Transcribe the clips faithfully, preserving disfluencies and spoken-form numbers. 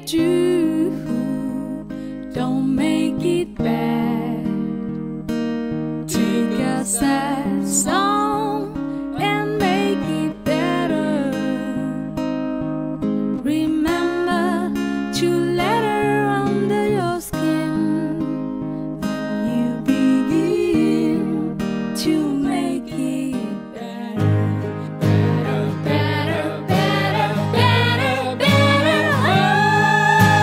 do, don't make it bad. Take a sad song and make it better. Remember to let her under your skin. Then you begin to make it better. Better, better, better, better, better. Oh.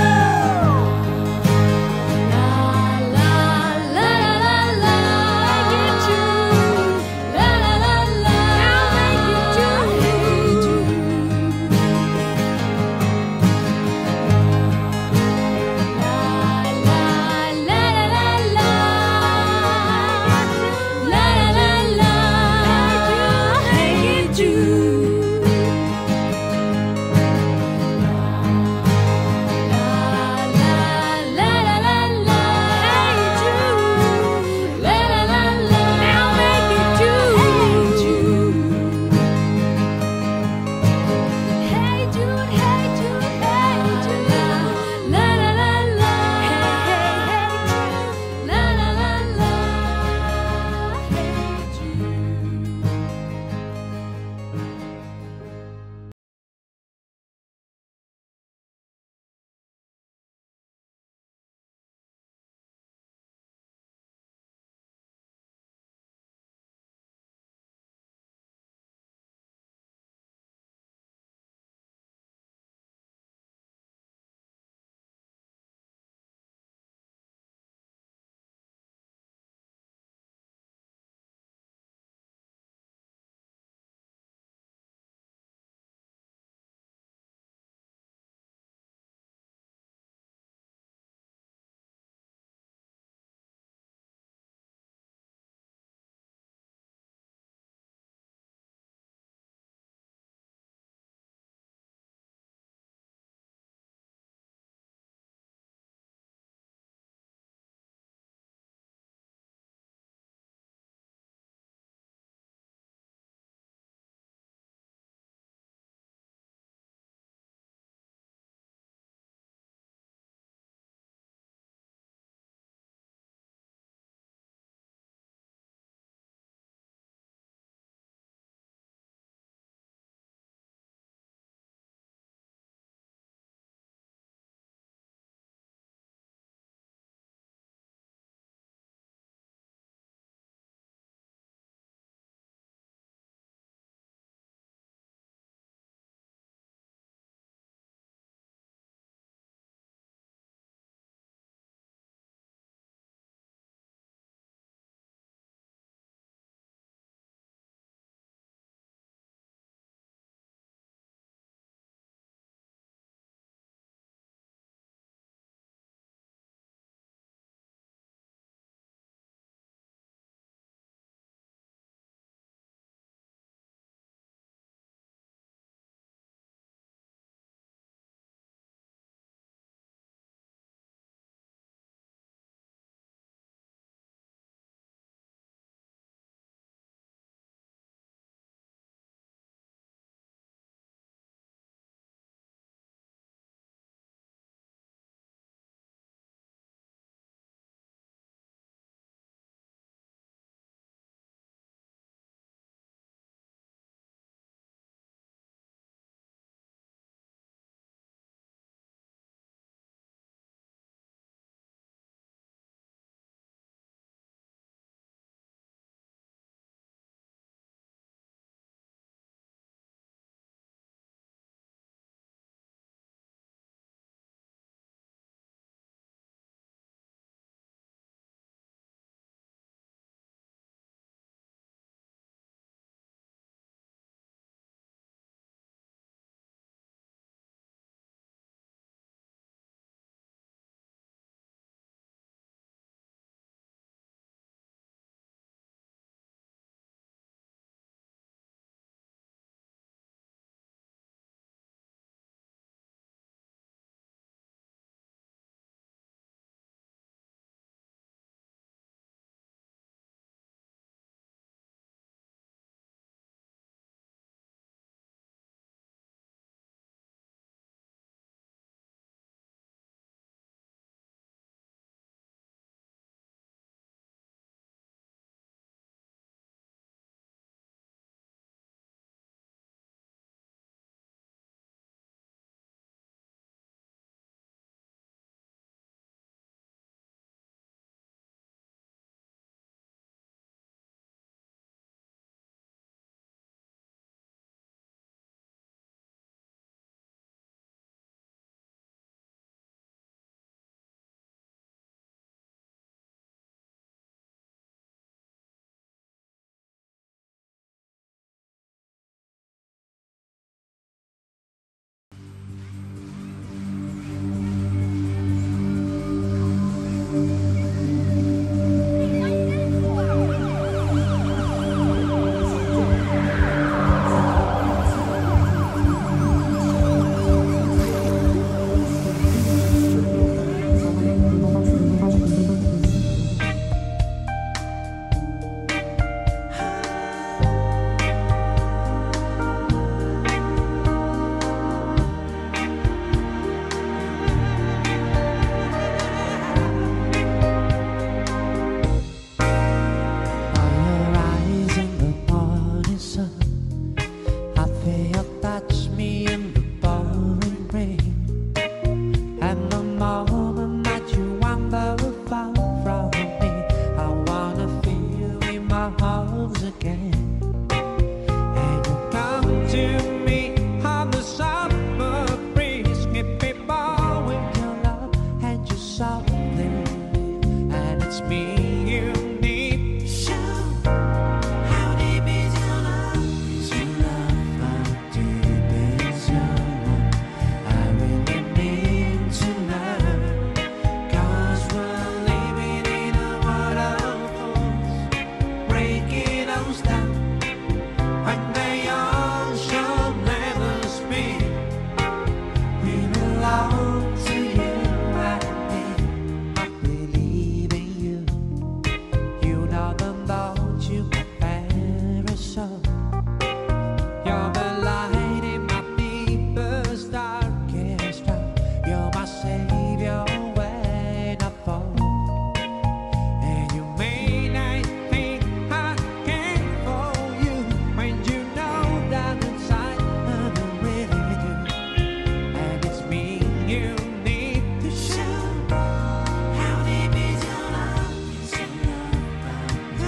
you need to show. How deep is your love? Is your love?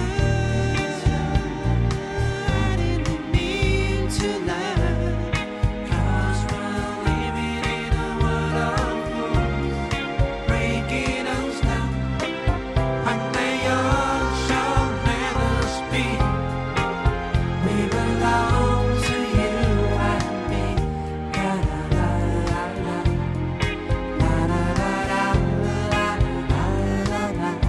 I didn't mean to lie, 'cause we're living in a world of fools, breaking us down, and they all shall never speak. We belong to you and me. La la la la la la la la la la la la la.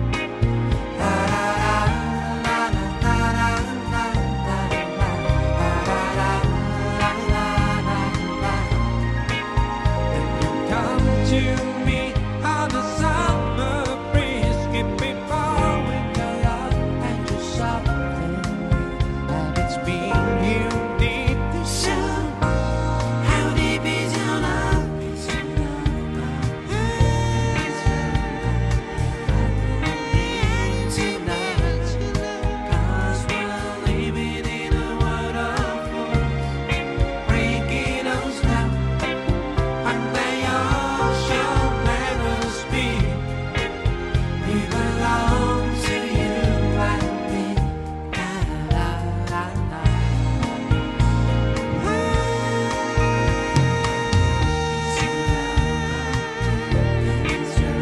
Come to me on the summer breeze, keep me far with your love and your something, and it's me you need to show. How deep is your love? Is your love? Tonight, 'cause we're living in a world of fools, breaking us down, and they all shall never speak. We belong to you and me. La la la la. It's your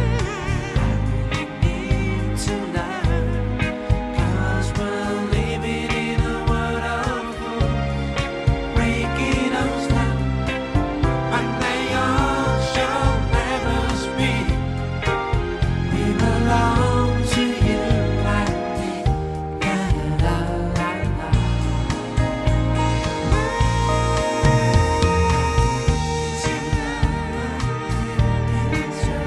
tonight, 'cause we're living in a world of fools, breaking us down, and they all shall never speak. We belong to you and me. La la la la. It's your love, it's your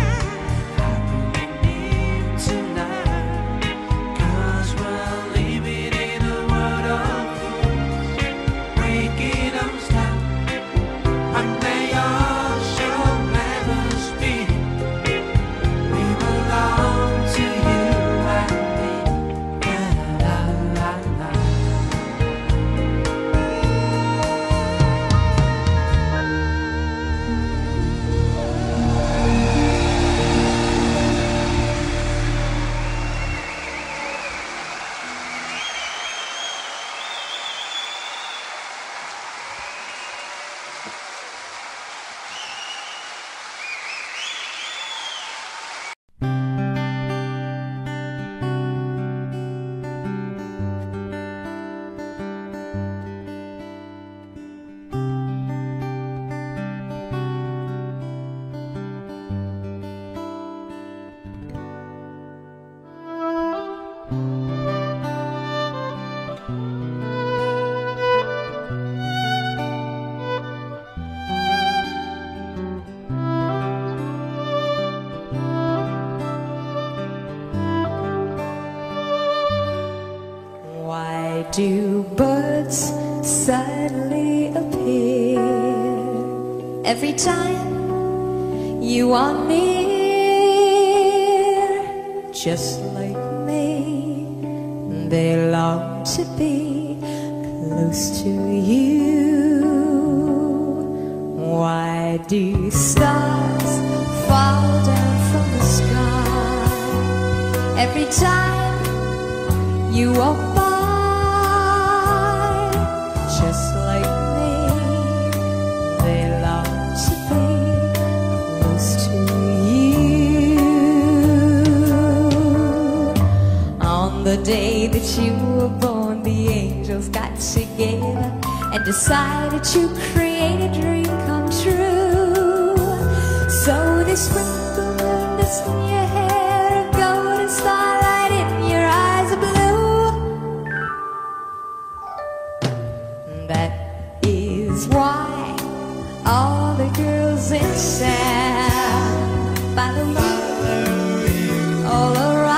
happening tonight, 'cause we're living in a world of fools, breaking us down, and they all shall never speak. We belong to you and me. La la la la. Why do birds suddenly appear every time you are near? Just like me, they long to be close to you. Why do stars fall down from the sky every time you walk by? Just like me, they long to be close to you. On the day that you were born, the angels got together and decided to create a dream come true. So they sprinkled dust in your hair, a golden starlight in your eyes of blue. That is why all the girls in town follow you all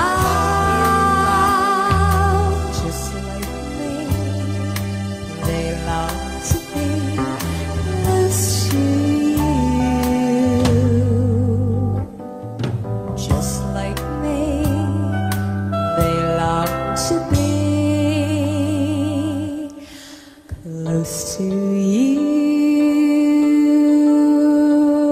around. Just like me, they long to be close to you. Just like me, they long to be close to you.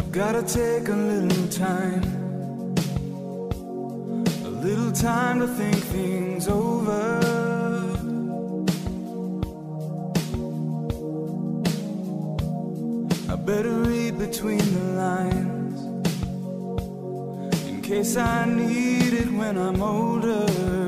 Gotta take a little time, a little time to think things over. I better read between the lines, in case I need it when I'm older.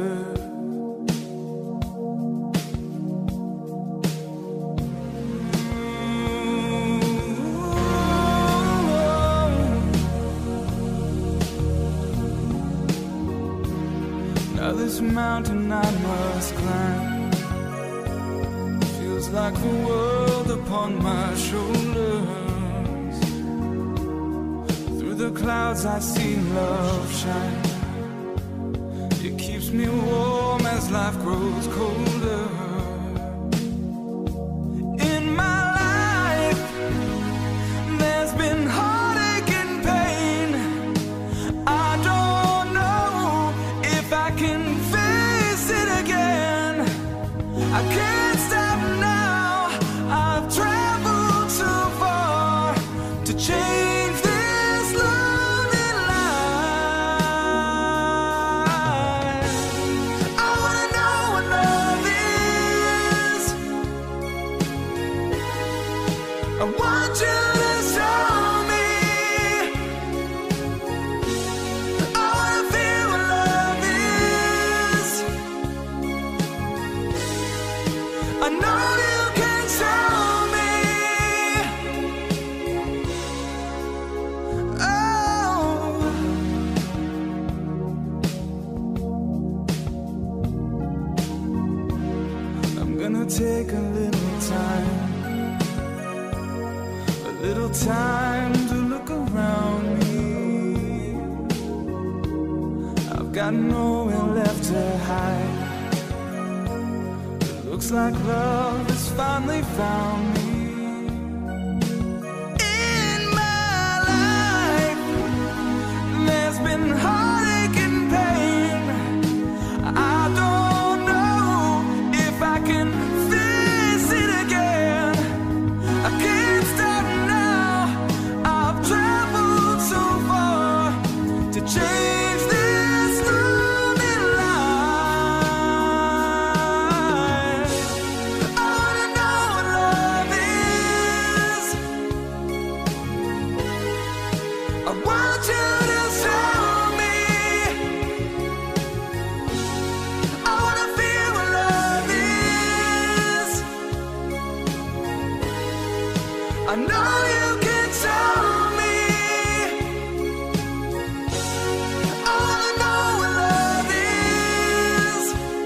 Now this mountain I must climb feels like the world upon my shoulders. Through the clouds I see love shine. It keeps me warm as life grows colder. In my life there's been heartache and pain. I don't know if I can face it again. I can't stop now. I've traveled too far to change this lonely life. I wanna know what love is. I want you to show me. I wanna feel what love is. I know you can show me. Oh, I'm gonna take a little time, a little time to look around me. I've got nowhere left to hide. Looks like love has finally found me. In my life there's been heartache and pain. I don't know if I can face it again. I can't stop now. I've traveled so far to change this lonely life. I wanna know what love is. I want you to show me. I wanna feel what love is. I know you can show me. I wanna know what love is.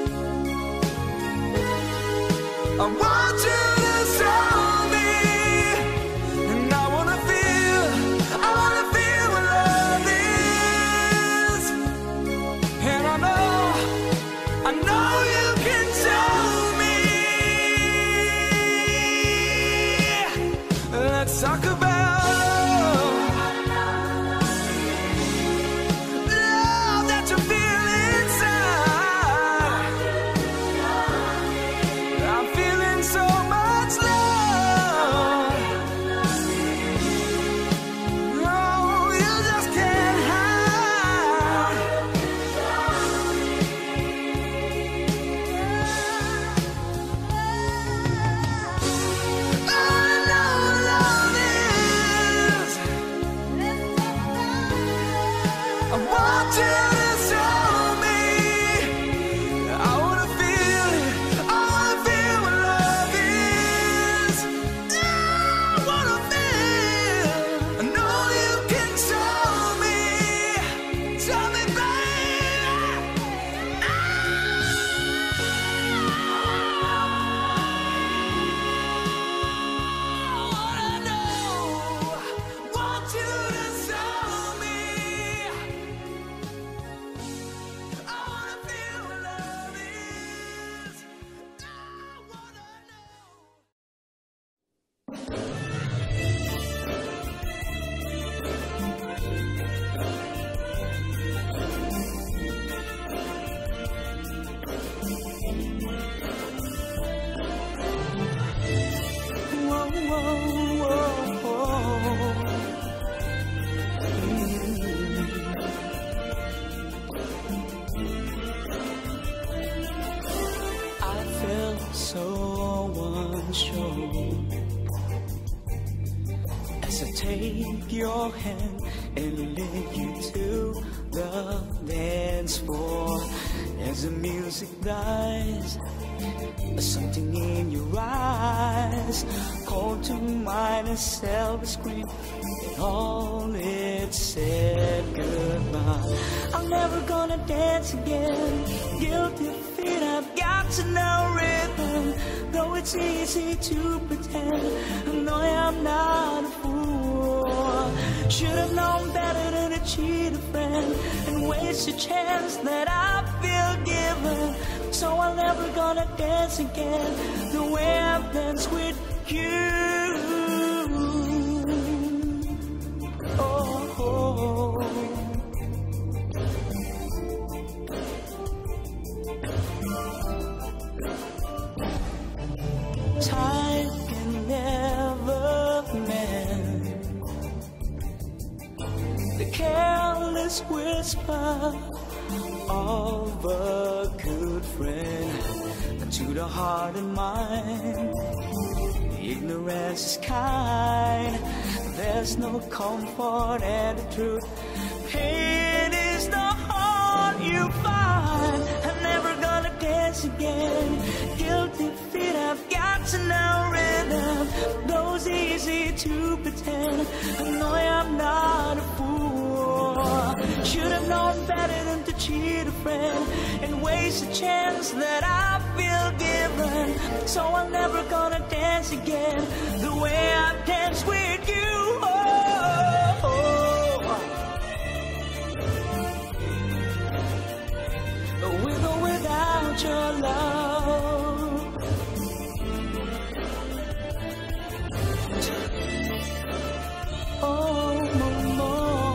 I want you to show me. And I wanna feel, I wanna feel what love is. And I know, I know you can show me. Let's talk about love that you feel inside. I'm feeling so much love. Oh, you just can't hide. I know what love is. I want you to show me. I wanna feel it. I wanna feel what love is. I wanna feel. I know you can show me. Show me, baby. I wanna know. Want you to show me. as I take your hand and lead you to the dance floor. As the music dies, something in your eyes called to mind a silver screen, and all it said goodbye. I'm never gonna dance again, guilty feet, I've got to know rhythm. Though it's easy to pretend, I know I'm not a fool. Should have known better than to cheat a friend and waste a chance that I feel given. So I'm never gonna dance again the way I've danced with you. Oh, oh. Time can never mend the careless whisper of a good friend to the heart and mind. Ignorance is kind, there's no comfort and the truth. Pain is the heart you find. I'm never gonna dance again, guilty feet, I've got to know rhythm. Those easy to pretend, I know I'm not a fool. Should have known better than to cheat a friend and waste a chance that I feel given. So I'm never gonna dance again the way I've danced with you. Oh, oh. With or without your love. Oh, no, no.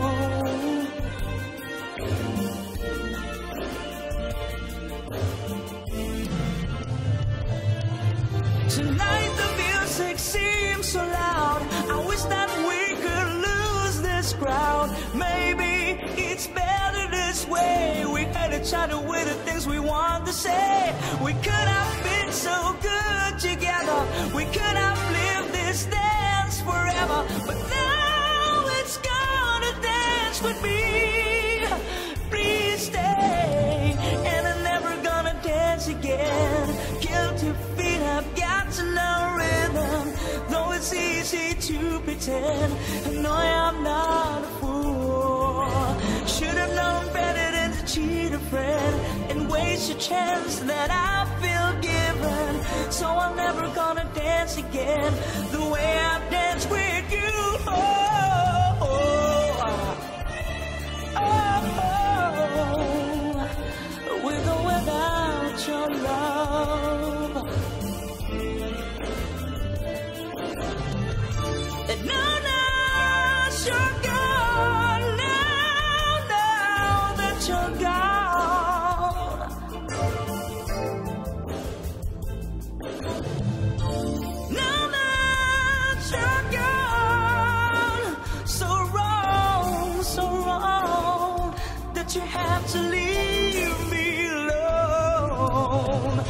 Tonight the music seems so loud, I wish that we could lose this crowd. Maybe it's better this way, we had each other with the things we want to say. We could have been so good together, we could have lived this dance forever. But now it's gonna dance with me, please stay. And I'm never gonna dance again, guilty feet, I've got to know rhythm. Though it's easy to pretend, I know I'm not a fool. Should have known better than to cheat a friend and waste a chance that I feel given. So I'm never gonna dance again the way I've danced with you. Oh, oh, oh, oh, with or without your love. And now, now you're gone, now, now that you're gone. Now that you're gone, so wrong, so wrong, that you have to leave me alone.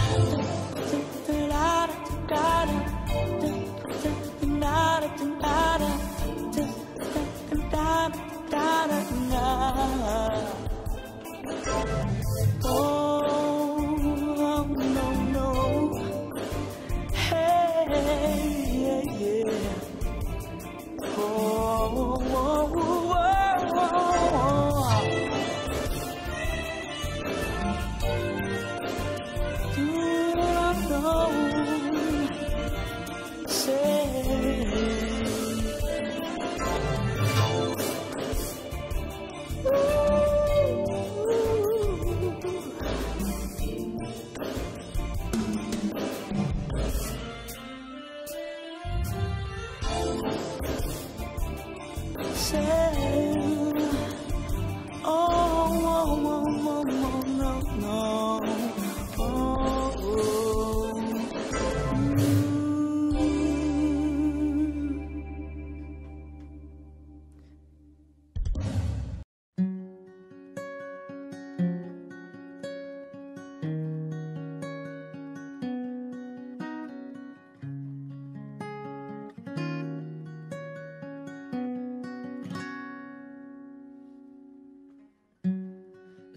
Oh, no, no. Hey, yeah, yeah. Oh, oh, oh, oh, oh. Do I know? Say. Oh, oh, oh, oh, oh, no, no. Oh, oh.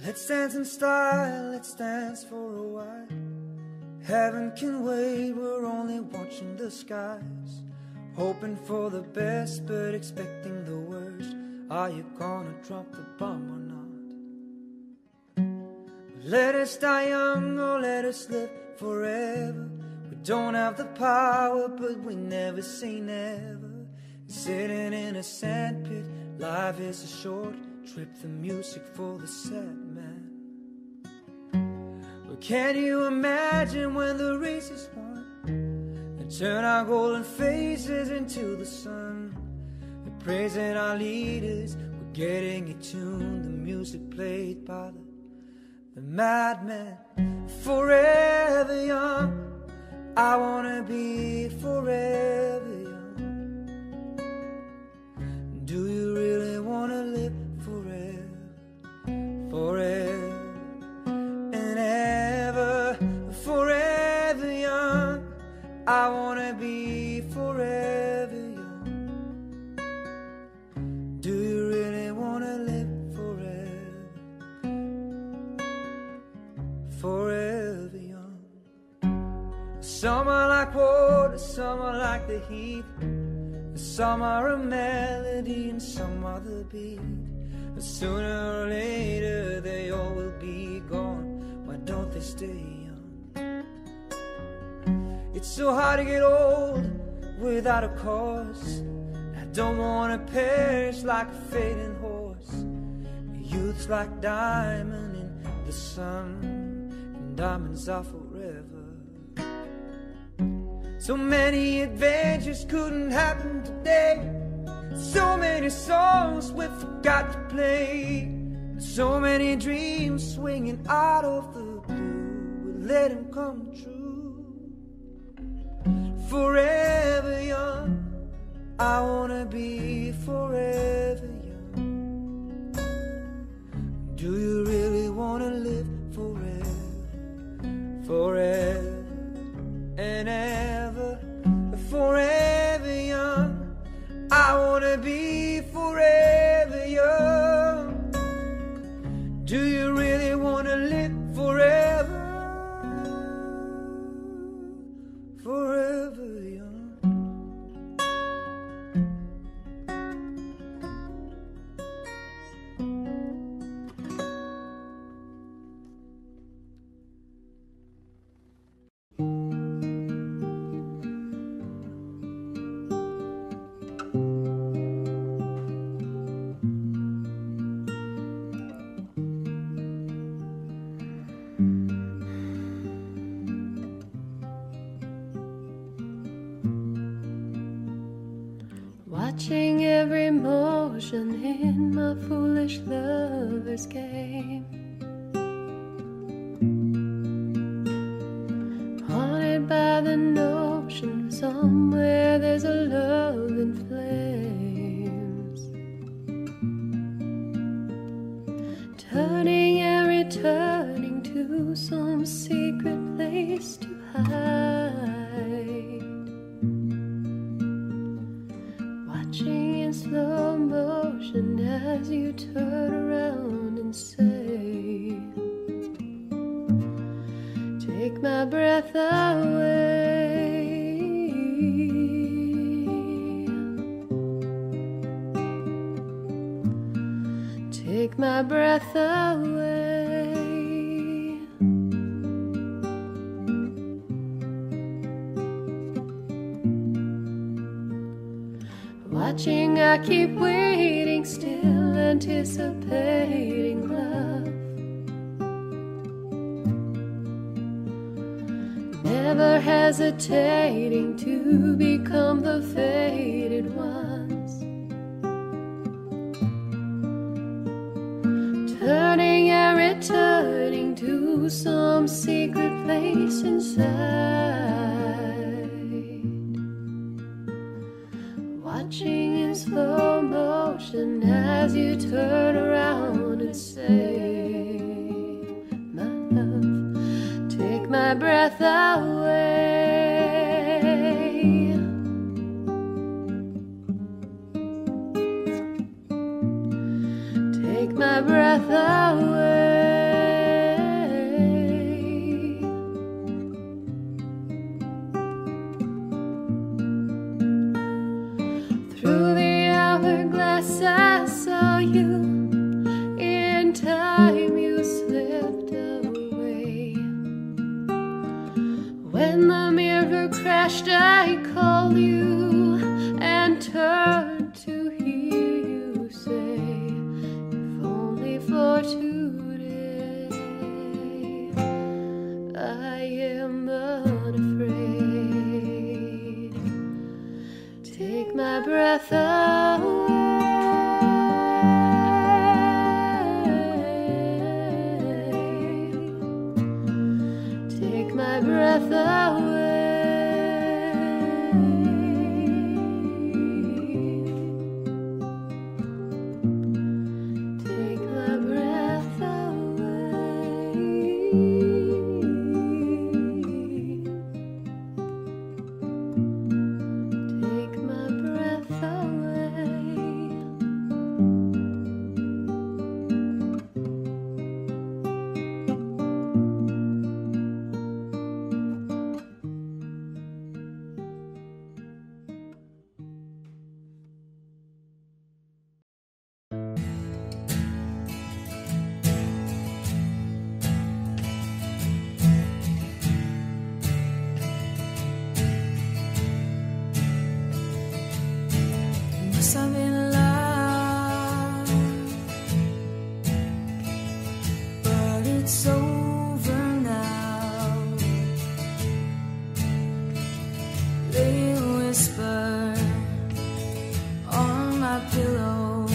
Let's dance in style, let's dance for a while. Heaven can wait, we're only watching the skies. Hoping for the best, but expecting the worst. Are you gonna drop the bomb or not? Let us die young or let us live forever. We don't have the power, but we never say never. Sitting in a sandpit, life is a short trip. The music for the sad man. Well, can you imagine when the race is won and turn our golden faces into the sun? We're praising our leaders, we're getting it tuned. The music played by the, the madman. Forever young, I wanna be forever young. Do you really wanna live forever, forever and ever? Forever young, I wanna be forever young. Do you really wanna live forever, forever young? Some are like water, some are like the heat. Some are a melody and some are the beat. But sooner or later they all will be gone. Why don't they stay young? It's so hard to get old without a cause. I don't wanna perish like a fading horse. Youth's like diamond in the sun, and diamonds are forever. So many adventures couldn't happen today. So many songs we forgot to play. So many dreams swinging out of the blue. We let them come true. Forever young, I wanna be forever young. Do you really wanna live forever, forever and ever? Forever young, I wanna be forever young. Do you really wanna live forever, forever young? Watching every motion in my foolish lover's game. Haunted by the notion somewhere there's a love in flames. Turning and returning to some secret place to hide. Watching in slow motion as you turn around and say, take my breath away. Take my breath away. Watching, I keep waiting, still anticipating love. Never hesitating to become the fated ones. Turning and returning to some secret place inside. Watching in slow motion as you turn around and say, my love, take my breath away. Take my breath away. breath away. Take my breath away. Take my breath away. Take my breath away. Must have been love, but it's over now. They whisper on my pillow,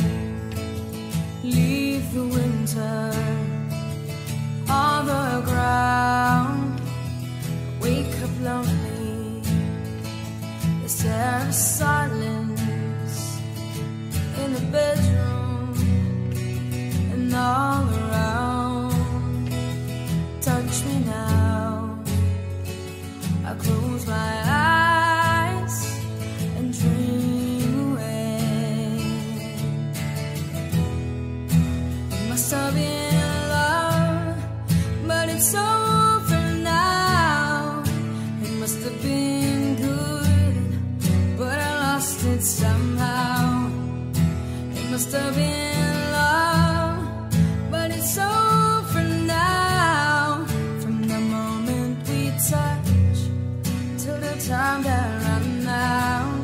leave the winter on the ground. Wake up lonely, is there a silence in the bedroom and all around? Touch me now. I close my eyes and dream away. It must have been love, but it's over now. It must have been good, but I lost it somehow. Must have been love, but it's over now. From the moment we touch till the time that runs out,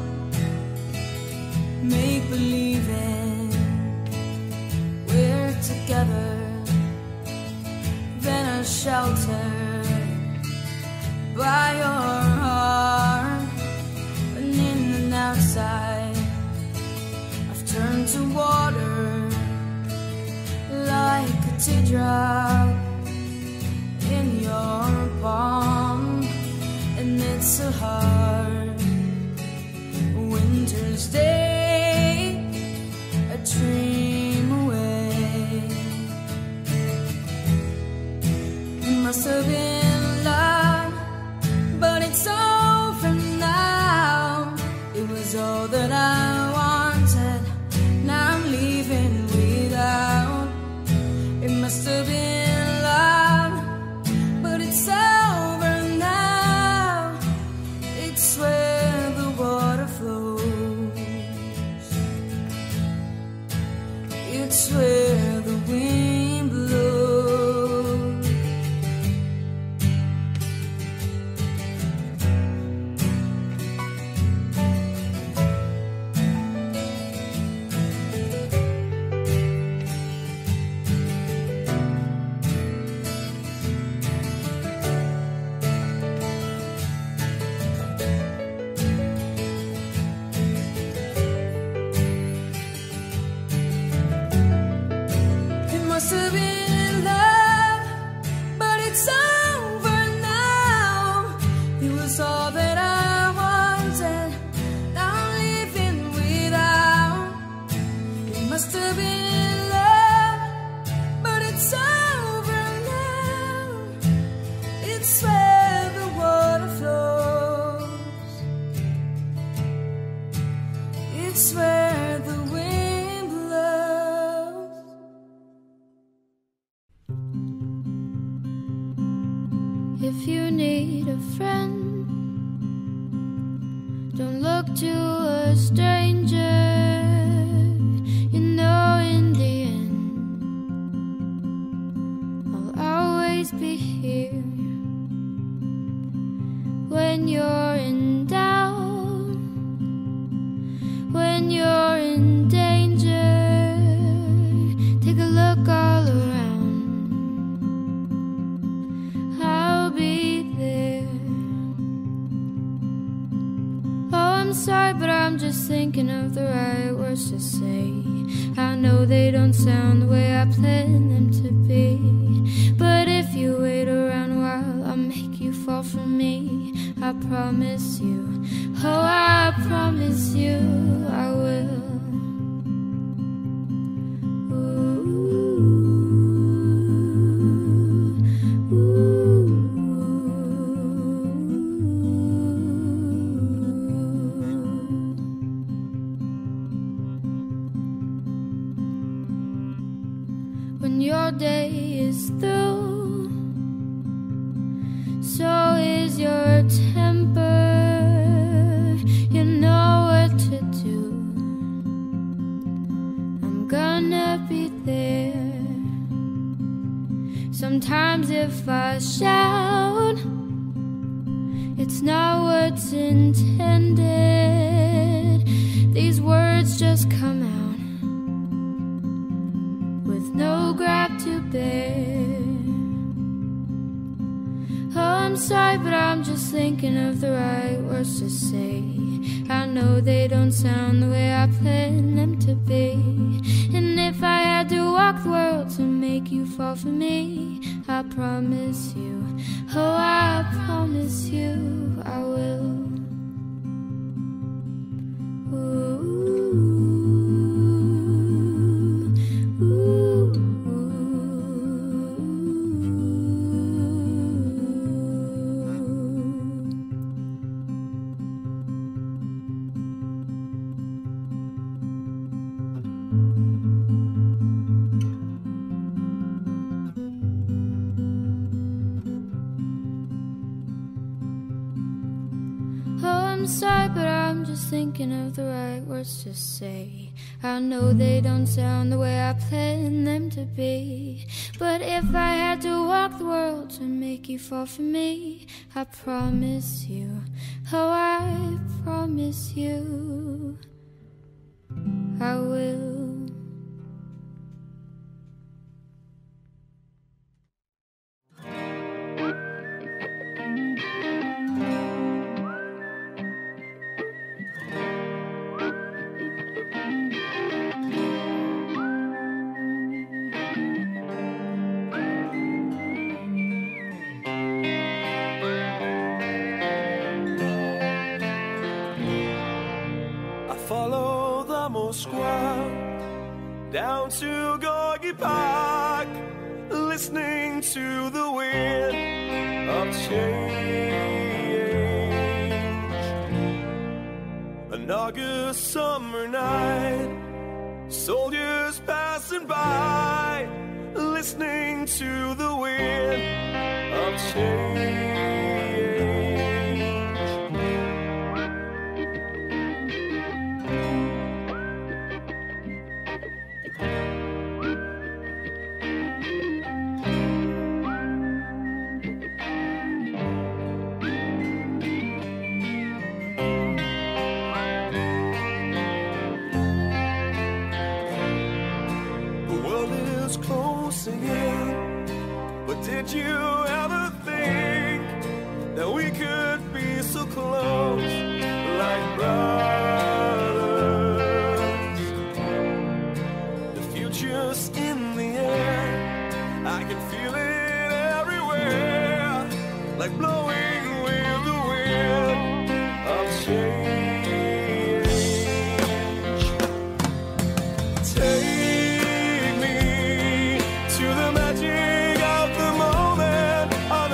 make believing we're together, then a shelter by your heart, and in and outside turn to water like a teardrop in your palm. And it's so hard winter's day, a dream away. It must have been love, but it's over now. It was all that I wanted, now I'm leaving without. It must have been love, but it's over now. It's where the water flows, it's where the wind blows. Must have been love, but it's over now. It was all that I wanted, now I'm living without. It must have been love, but it's over now. It's where the water flows, it's where the wind blows. If you need a friend, don't look to a stranger. You know in the end I'll always be here. When you're in doubt, when you're in danger, take a look all around. I'll be there. Oh, I'm sorry, but I'm just thinking of of the right words to say. I know they don't sound the way I planned them to be, but if you wait around a while, I'll make you fall for me. I promise you, oh, I promise you I will. When your day is through, so is your temper. You know what to do. I'm gonna be there. Sometimes if I shout, it's not what's intended. These words just come out with no grab to bear. Oh, I'm sorry, but I'm just thinking of the right words to say. I know they don't sound the way I planned them to be, and if I had to walk the world to make you fall for me, I promise you, oh, I promise you I will. Ooh. I'm sorry, but I'm just thinking of the right words to say. I know they don't sound the way I planned them to be, but if I had to walk the world to make you fall for me, I promise you, oh, I promise you I will. Follow the Moskwa down to Gorky Park, listening to the wind of change. An August summer night, soldiers passing by, listening to the wind of change. Closing in, but did you ever think that we could be so close, like brothers? The future's in the air, I can feel it everywhere, like blowing with the wind of change. Take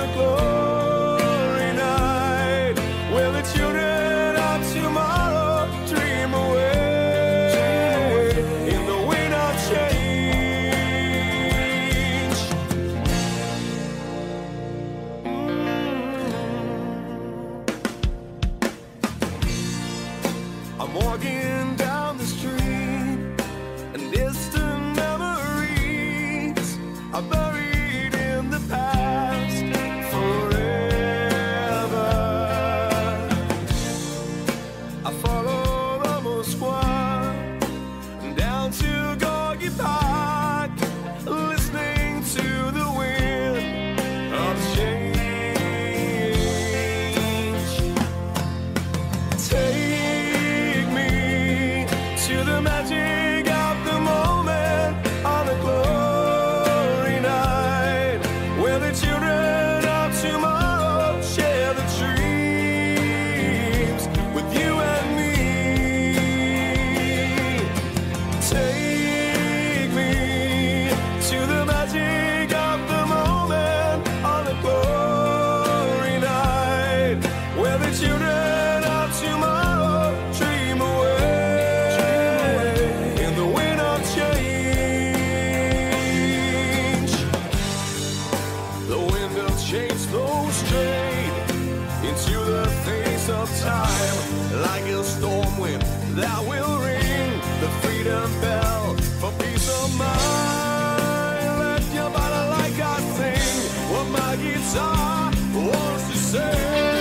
children of tomorrow the freedom bell for peace of mind. Let your body like I sing what my guitar wants to say.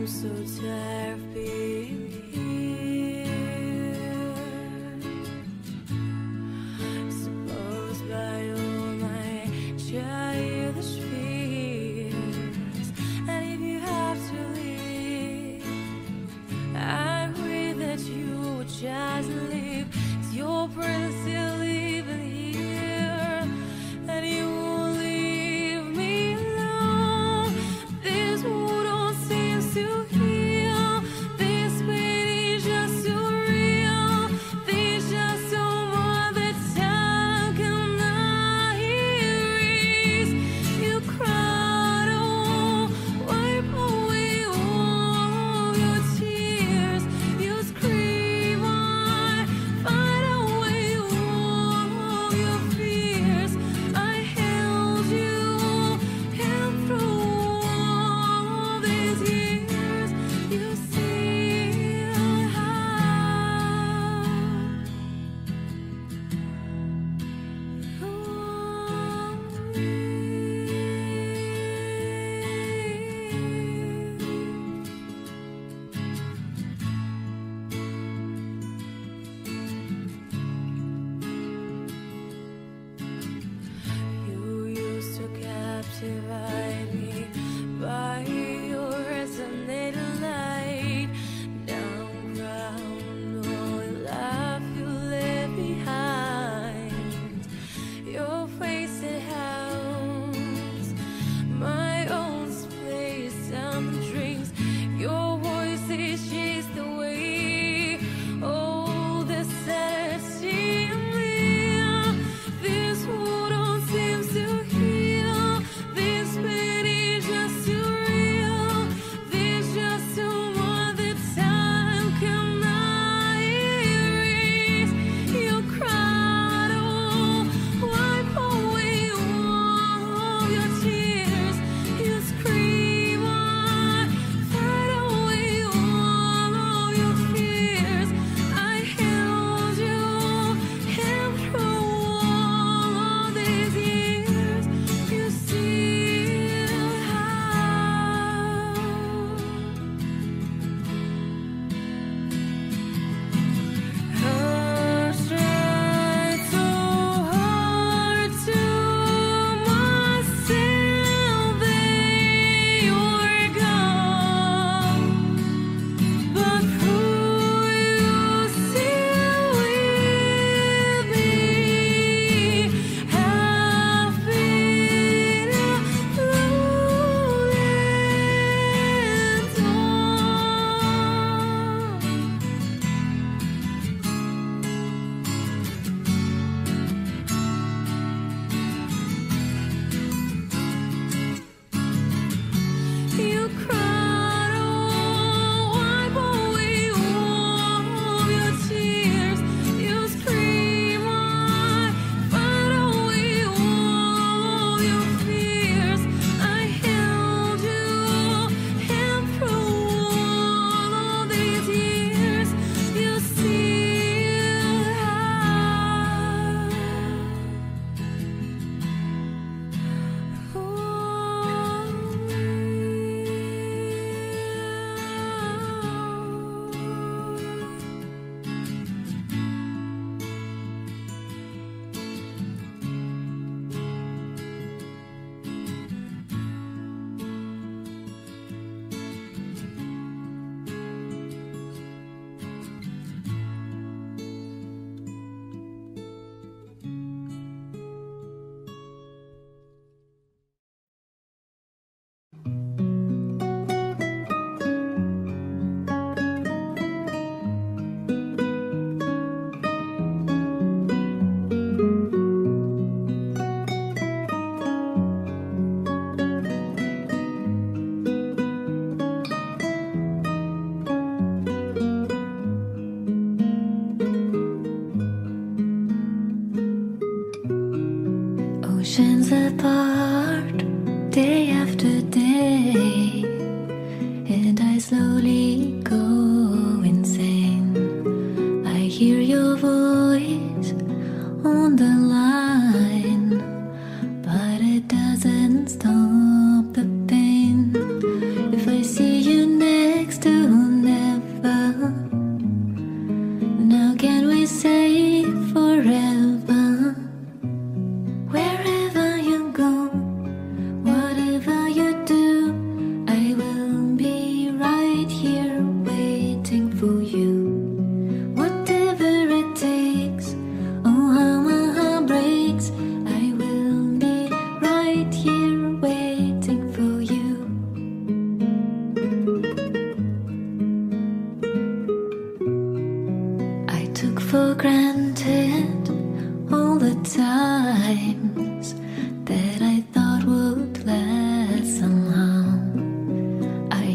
I'm so tired of being here. Suppose by all my childish fears, and if you have to leave, I pray that you would just leave. 'Cause your presence still living here, and you won't leave me alone. This wound don't seem to heal. This pain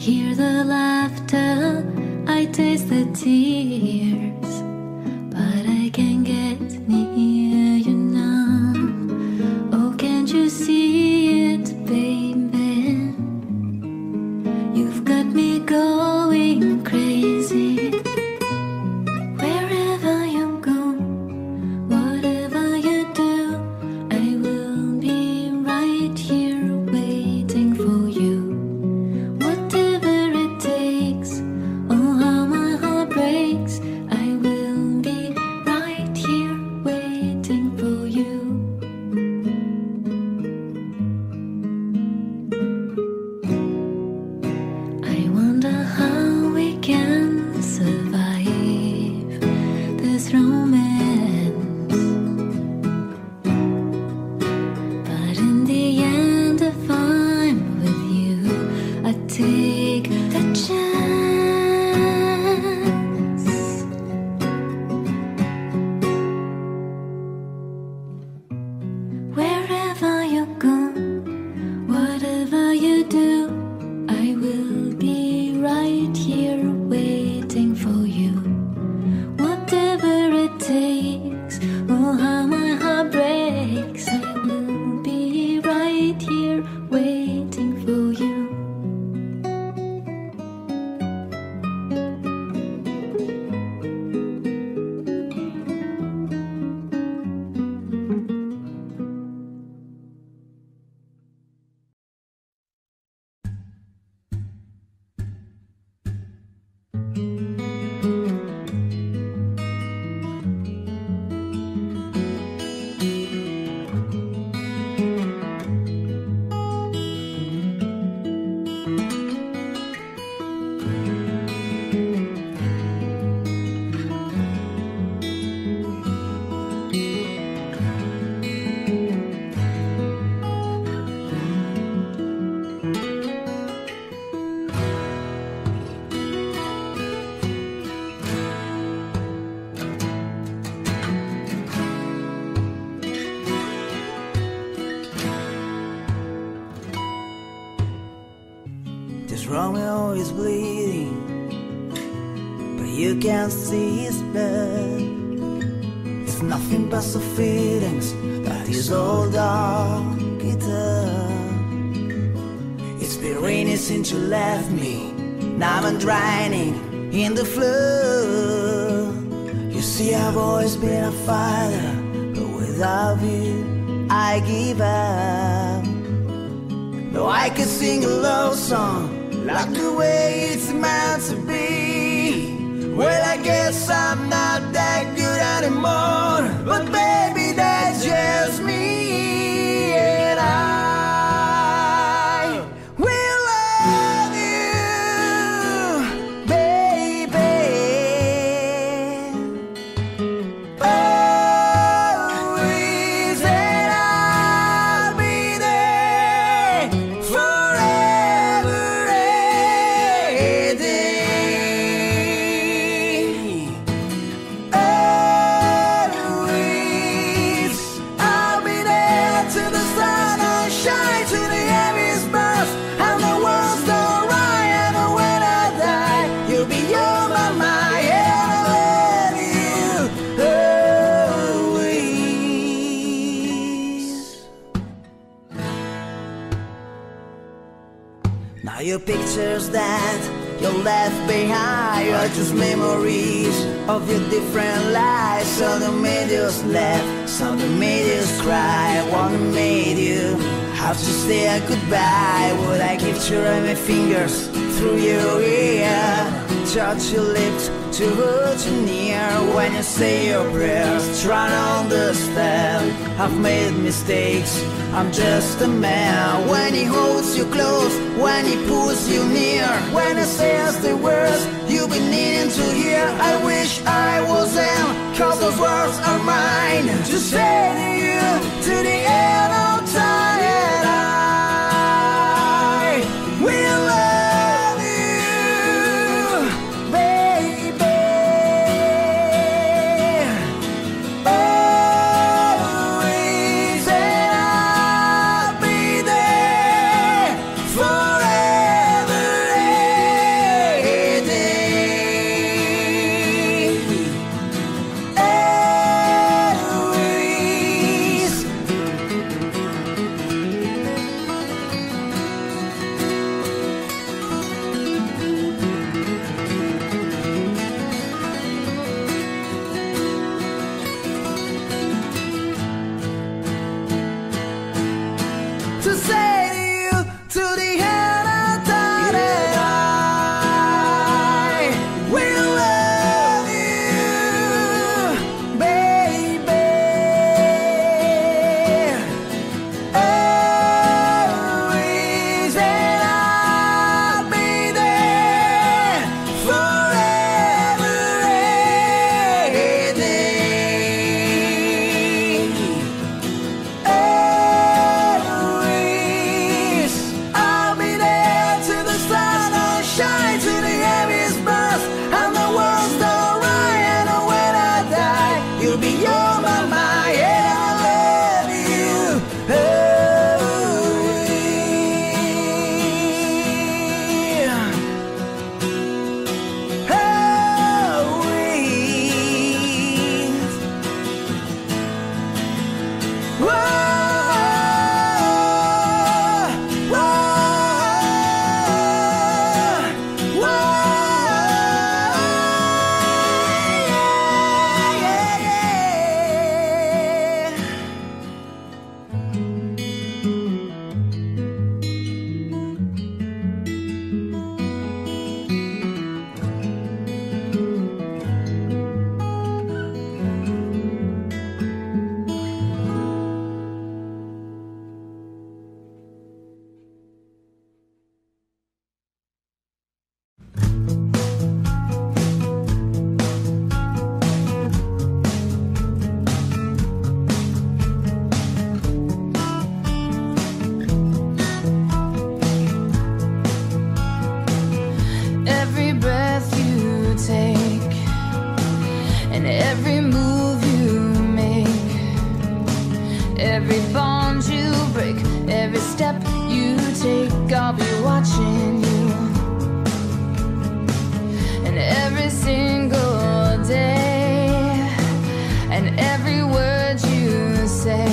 hear the laughter, I taste the tears, but I can't get near you now. Oh, can't you see it, baby? You've got me going crazy. Wherever you go, whatever you do, I will be right here waiting for you. Whatever it takes, oh how my heart breaks, I will be right here waiting for you. I wonder how we can survive this romance, but in the end, if I'm with you, I take the chance. Wherever you go, whatever you do, I will be right here waiting for you. Whatever it takes, oh how my heart breaks, I will be right here waiting for you. This Romeo is bleeding, but you can't see his blood. It's nothing but the feelings that his old dog guitar. It's been raining since you left me, now I'm drowning in the flood. You see, I've always been a fighter, but without you, I give up. Though I could sing a love song like the way it's meant to be, well, I guess I'm not that good anymore. But baby, that's just me, and I will love you, baby. Always, and I'll be there forever. Now your pictures that you left behind are just memories of your different lives. Some that made us laugh, some that made us cry, one that made you have to say goodbye. Would I keep turning my fingers through your ear, touch your lips to hold you near when you say your prayers? Try to understand, I've made mistakes, I'm just a man. When he holds you close, when he pulls you near, when he says the words you've been needing to hear, I wish I was him, cause those words are mine to say to you to the end of time. And I will love you, baby. Always, and I'll be there forever. every move you make, every bond you break, every step you take, I'll be watching you. And every single day, and every word you say,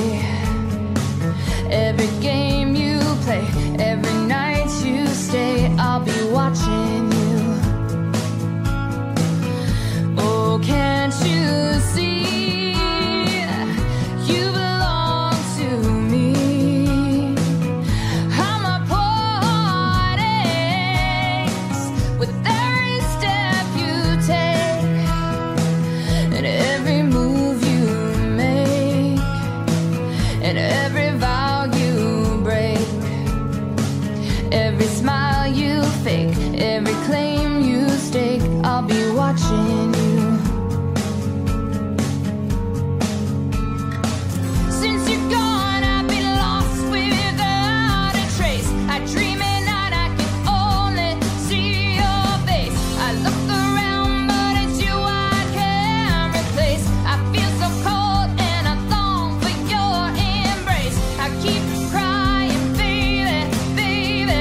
every game you play, every night you stay, I'll be watching you. Oh, can't you see? You belong to me. I'm a poor heart aches with every step you take, and every move you make, and every vow you break, every smile you fake, every claim you stake, I'll be watching you. Since you're gone, I've been lost without a trace. I dream at night, I can only see your face. I look around, but it's you I can't replace. I feel so cold and I long for your embrace. I keep crying, baby, baby,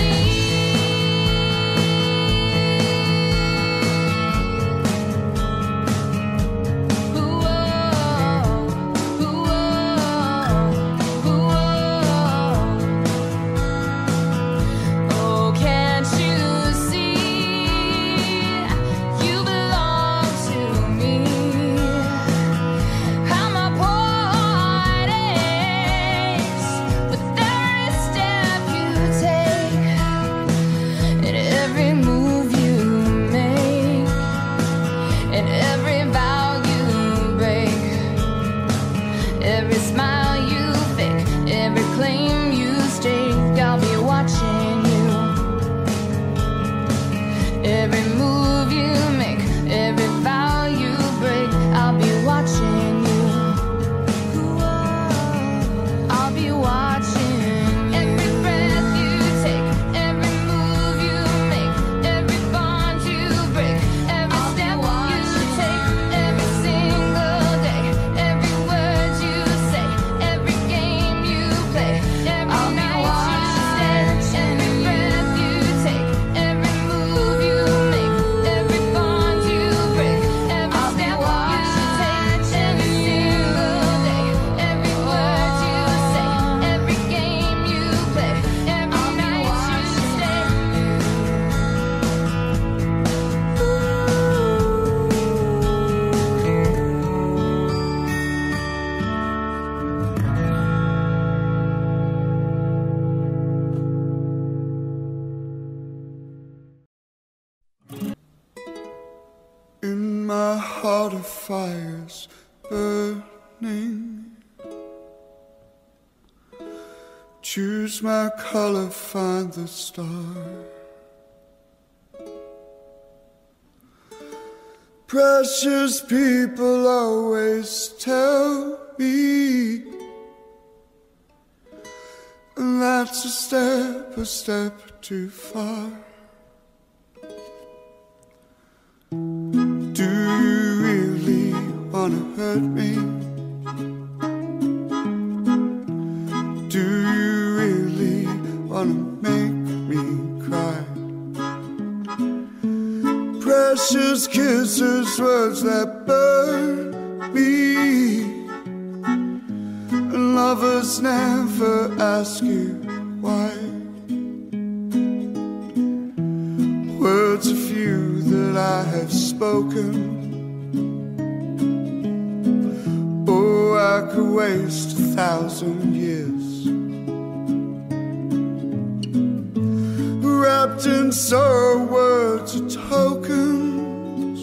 please. Ooh, oh, ooh, oh, ooh, oh. Oh, can't you see? You belong to me. I'm a poor heart aches with every step you take, and every move you make, and every vow you break, every smile you fake, every claim you stake, I'll be watching you. Every move you make, every vow you break, I'll be watching you. I'll be watching every breath you take, every move you make, every bond you break, every step you take, every single day, every word you say, every game you play, every night you stay, every breath you take, every move you make, every bond you break, every step you take, every single day, every word you say, every game you play, every night you stay. In my heart a fire's burning. Choose my color, find the star. Precious people always tell me that's a step, a step too far. Do you really wanna hurt me? Do you really wanna make me cry? Precious kisses, words that burn me. Lovers never ask you why. Words are few that I have spoken. Oh, I could waste a thousand years wrapped in sorrow, words or tokens.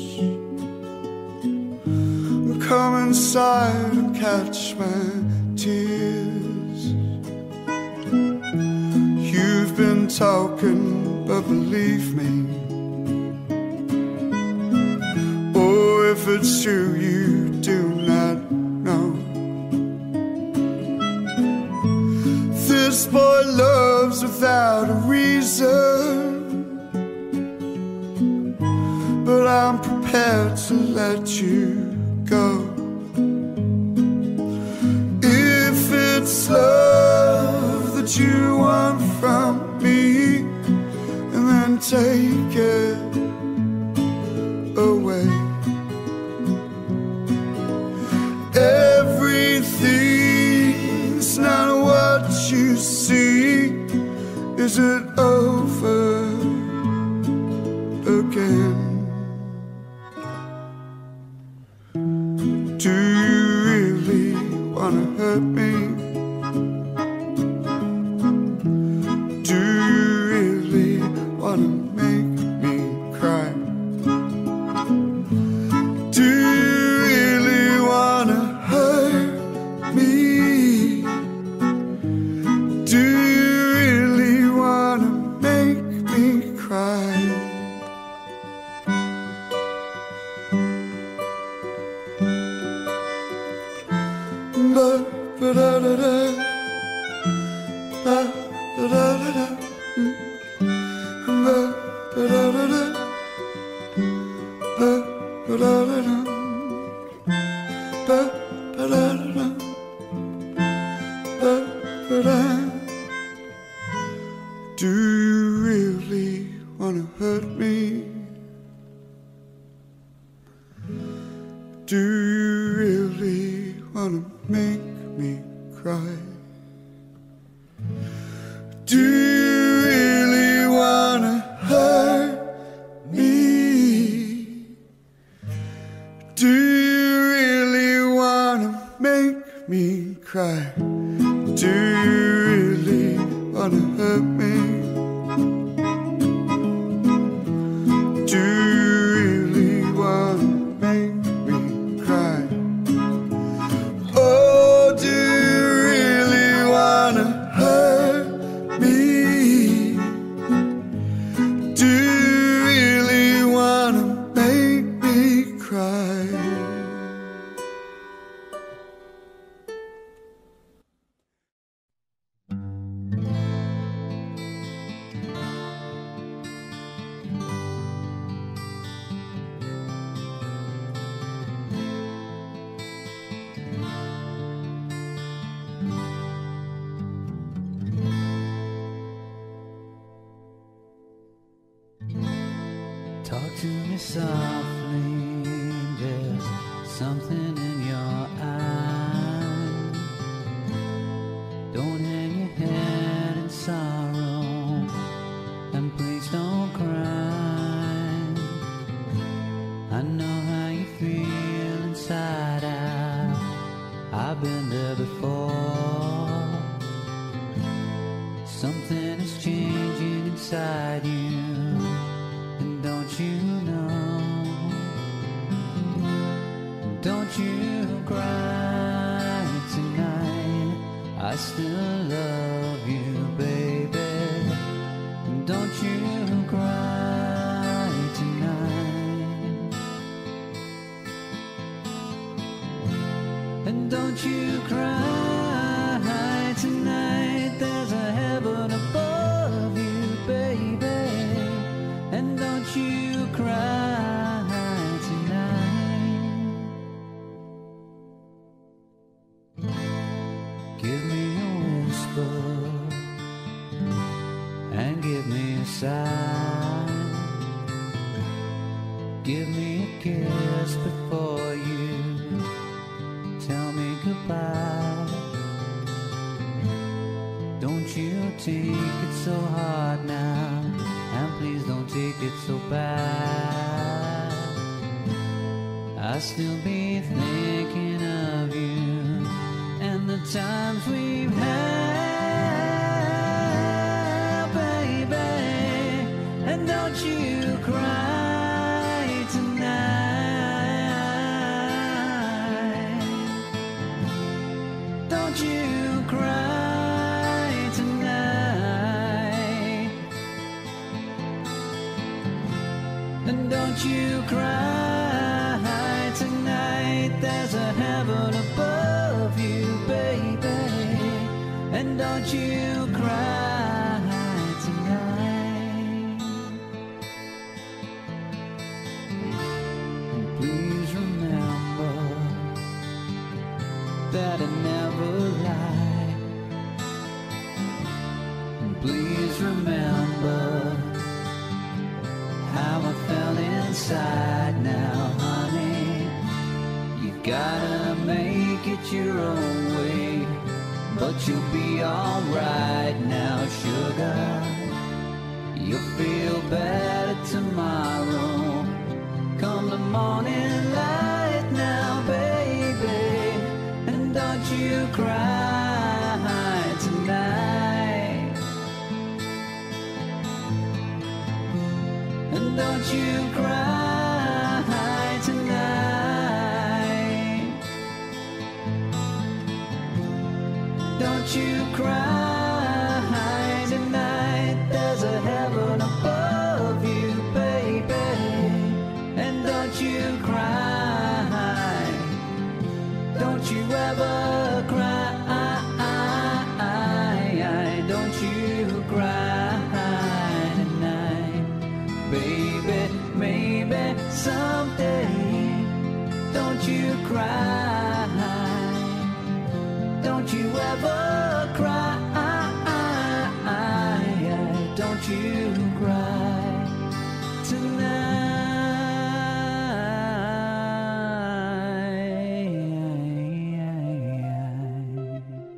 Come inside and catch my tears. You've been talking, but believe me, oh, if it's true, you do not know. This boy loves without a reason, but I'm prepared to let you go. If it's love that you want from me, and then take it away. Everything's not what you see. Is it over again? Do you really wanna hurt me? Do you really wanna make me cry? Do you really wanna hurt me? Do you really wanna make me cry? Ba ba da da da, ba ba da da da, ba ba da da da, ba ba da da da, ba ba da da da, ba ba da. Do you really wanna hurt me? Do you really wanna make me cry? Do you really wanna hurt me? Do you really wanna make me cry? Do you really wanna hurt me? Do you really wanna make me cry? Oh, do you really wanna hurt me? Do you really wanna make me cry? Talk to me softly, there's something in your eyes. Don't hang your head in sorrow, and please don't cry. I know how you feel inside out, I've been there before. Something is changing inside you, and don't you know? Don't you cry tonight, I still love you, baby. Don't you cry tonight. And don't you cry tonight, there's a heaven above you, baby. And don't you cry tonight. Give me a whisper and give me a sigh. Give me a kiss before you tell me goodbye. Don't you take it so hard now, and please don't take it so bad. I'll still be thinking of you and the times we've had, baby. And don't you cry tonight. Don't you cry tonight. And don't you cry tonight, there's a heaven above you, baby. And don't you cry tonight. Please remember decide now, honey. You gotta make it your own way, but you'll be alright now, sugar. You'll feel better tomorrow. Come the morning light now, baby, and don't you cry tonight. And don't you cry tonight. Don't you cry tonight. There's a heaven above you, baby. And don't you cry. Don't you ever cry. Don't you cry tonight. Baby, maybe someday. Don't you cry. Don't you ever cry. Don't you cry tonight.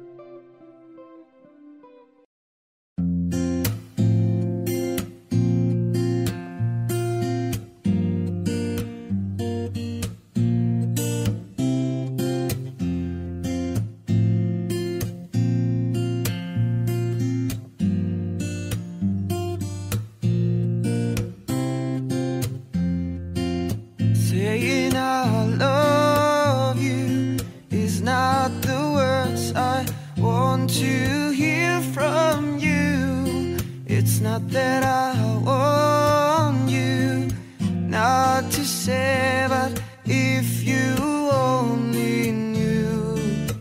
Saying I love you is not the words I want to hear from you. It's not that I want you not to say, but if you only knew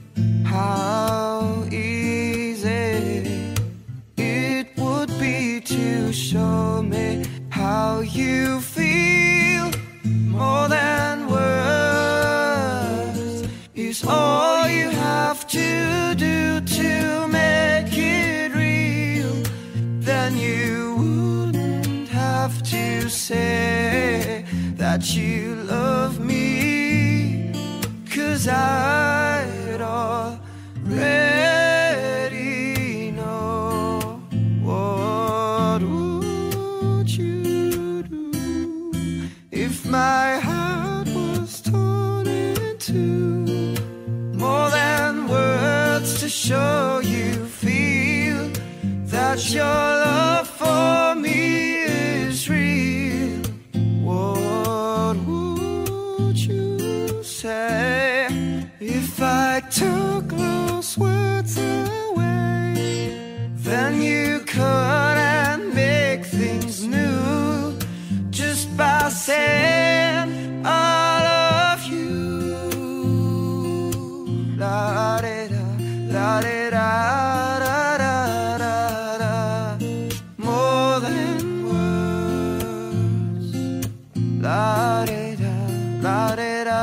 how easy it would be to show me how you feel. More than words is all you have to do to make it real. Then you wouldn't have to say that you love me, 'cause I'd already know. What would you do if my heart was torn in two? More than words to show you feel that your love for me is real. What would you say if I took those words away? Then you couldn't make things new just by saying I love you. La da da, la da da, da da da da. More than words. La da da, la da da.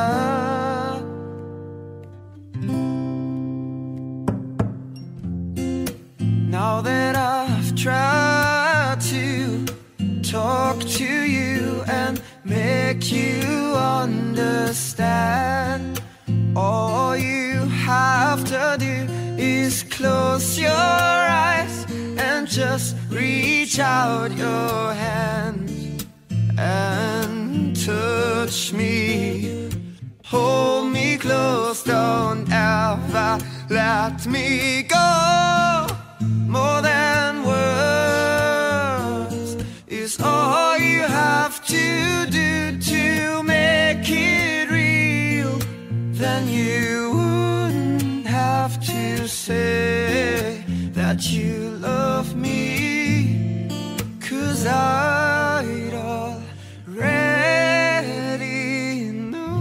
Now that I've tried to talk to you and make you understand, all you have to do is close your eyes and just reach out your hand and touch me. Hold me close, don't ever let me go. More than words is all you have to do to make it real. Then you wouldn't have to say that you love me, 'cause I'd already know.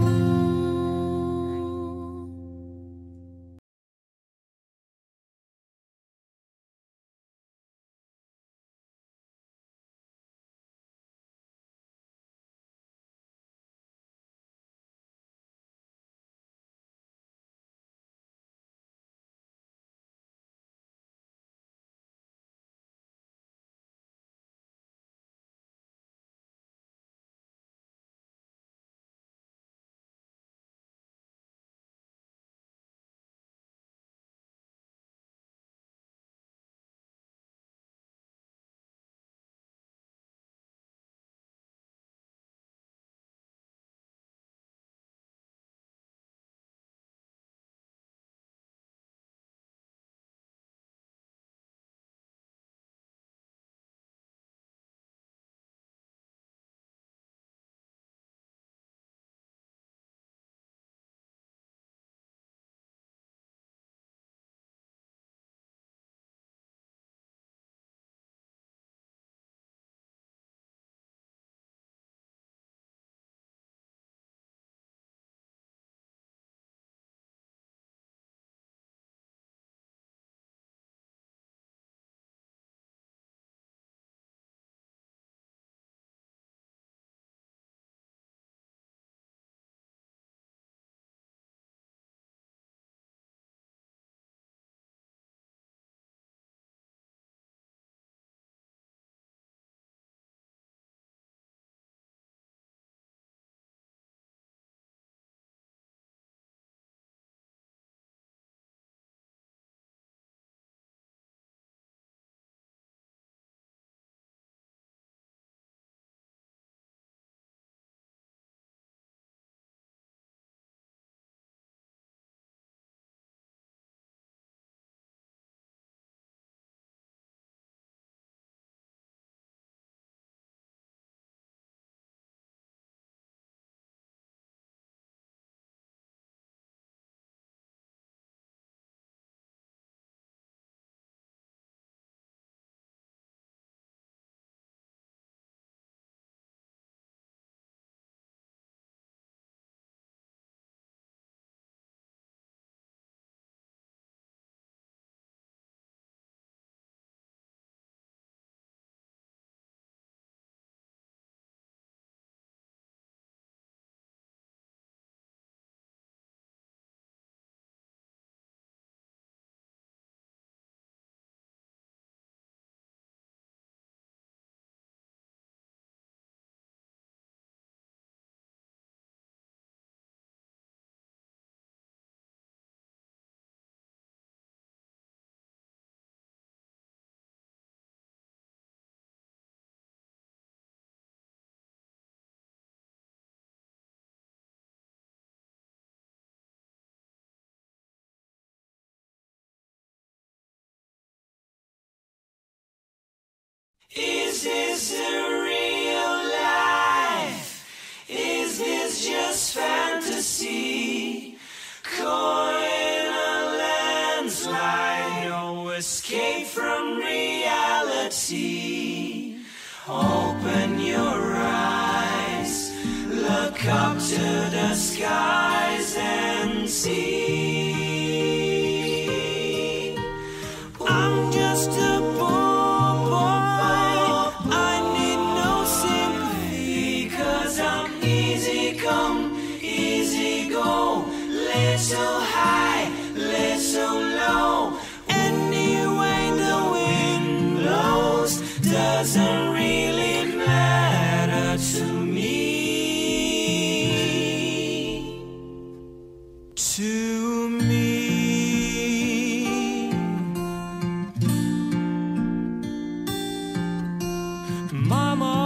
Is this a real life? Is this just fantasy? Caught in a landslide, no escape from reality. Open your eyes, look up to the skies and see. I'm just a poor boy, I need no sympathy, 'cause I'm easy come, easy go, little high, little low. Anyway the wind blows doesn't really matter to me. To me. Mama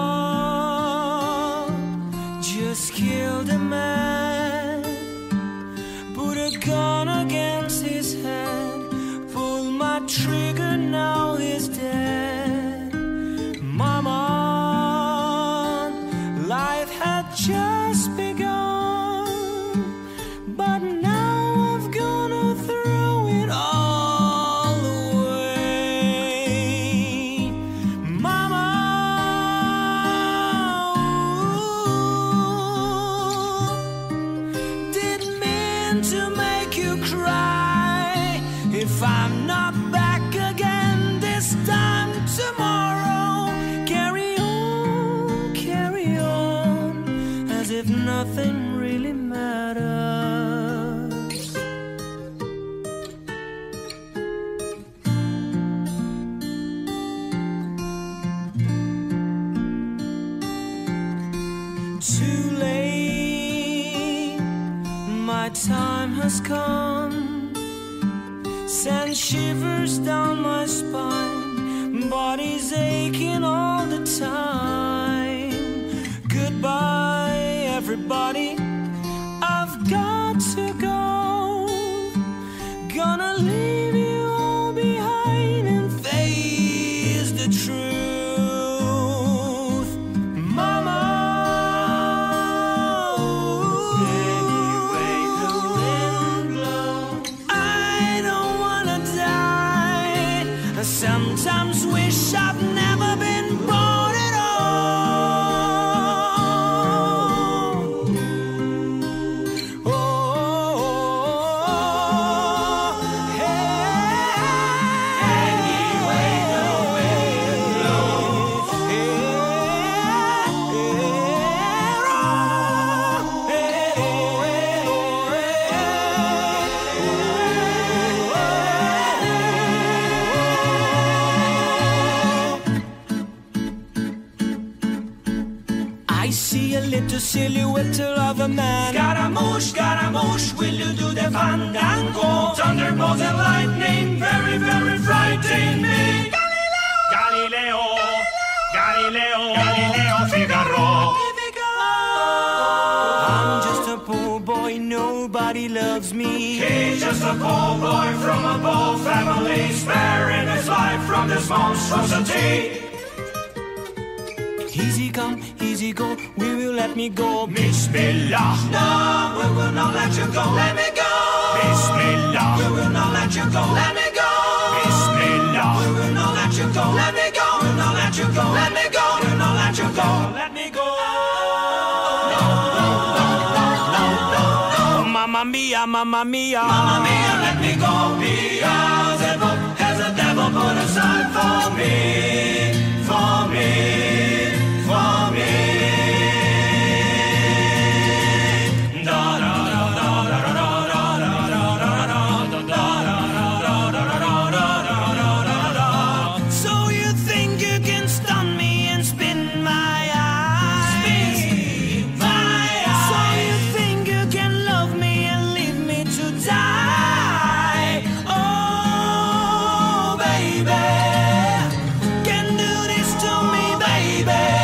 just killed a man, put a gun against his head, pulled my trigger, now he's dead. Mama, life had just begun, but now I've gonna throw it all away. Mama, didn't mean to make you cry. If I'm not back again this time tomorrow, carry on, carry on, as if nothing really matters. Too late, my time has come, send shivers down my spine, body's aching all the time. Goodbye everybody, I've got to go, gonna leave you all behind and face the truth. Mama, anyway the wind blows, I don't wanna die. I sometimes wish I've never been born at all. Oh, hey. Anyway the wind blows, I see a little silhouette of a man. Scaramouche, Scaramouche, will you do the fandango? Thunderbolts and lightning, very, very frightening me. Galileo, Galileo, Galileo, Figaro. I'm just a poor boy, nobody loves me. He's just a poor boy from a poor family, sparing his life from this monstrosity. Easy come, easy go, will you let me go? Bismillah. No, we will not let you go, let me go. Bismillah. We will not let you go, let me go. Bismillah. We will not let you go, let me go. We will not let you go, let me go. We will not let you go, let me go. No, no, no, no, no, no, no. Mamma mia, mamma mia, mamma mia, let me go. Beelzebub has a devil put aside for me, for me, for me. Da da da da da da da da da da da da da da. So you think you can stun me and spin my eyes? Spin my eyes. So you think you can love me and leave me to die? Oh, baby, can do this to me, baby.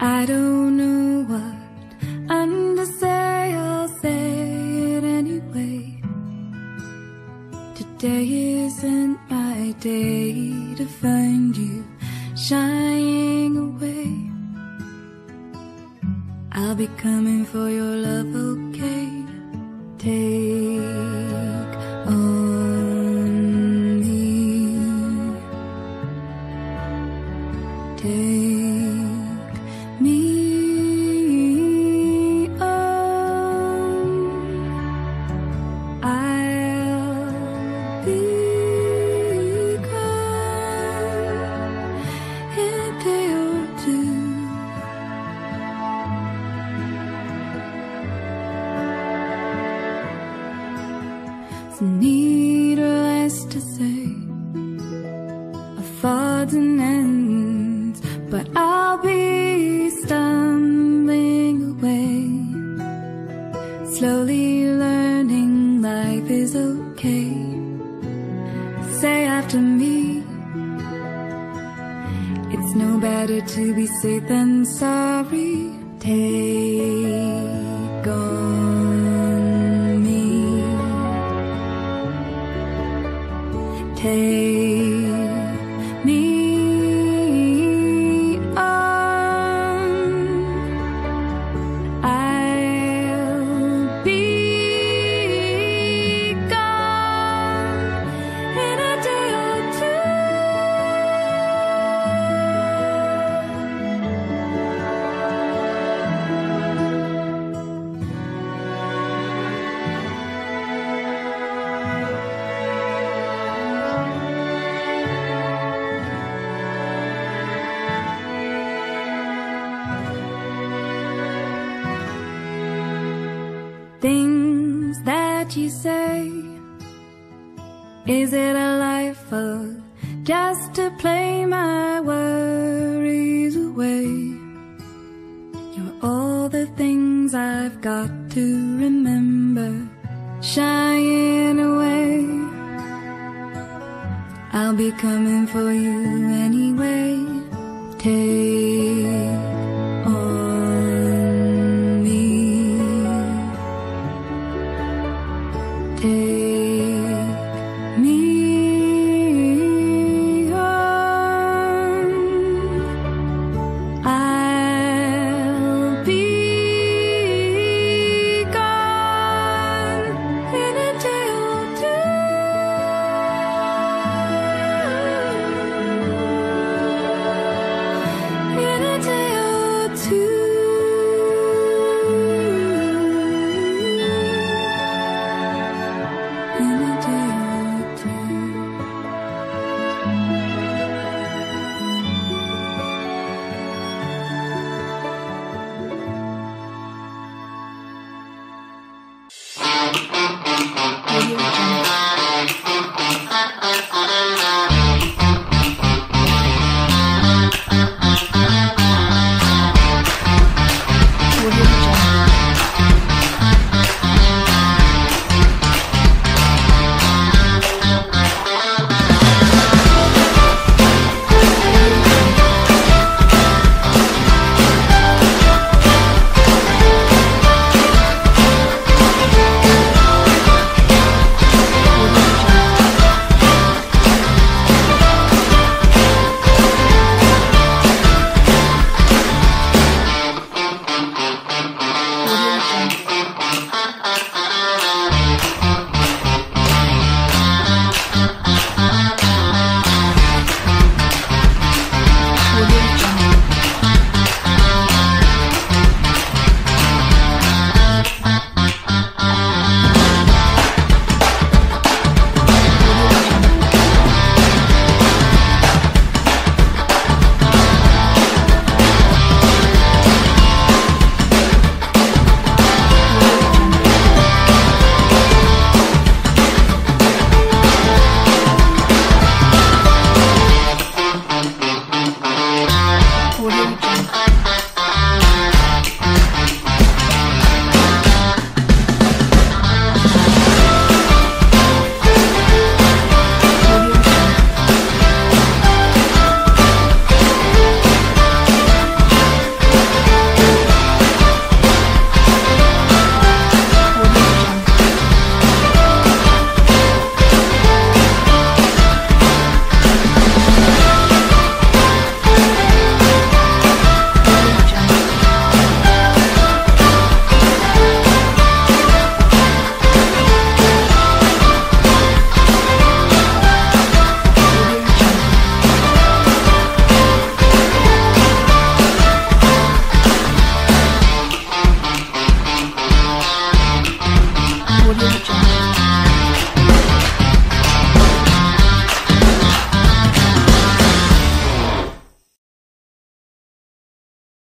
I don't know what I'm to say, I'll say it anyway. Today isn't my day to find you shying away. I'll be coming for your love, okay? Take on me. Take me on. I'll be gone in a day or two. So needless to say, of odds and ends, but I'll be stumbling away, slowly learning life is okay. Say after me, it's no better to be safe than sorry. Take on me. Take me on. I'll be gone in a day or two. Things that you say, is it a life of just to play my worries away? You're all the things I've got to remember, shying away. I'll be coming for you anyway. Take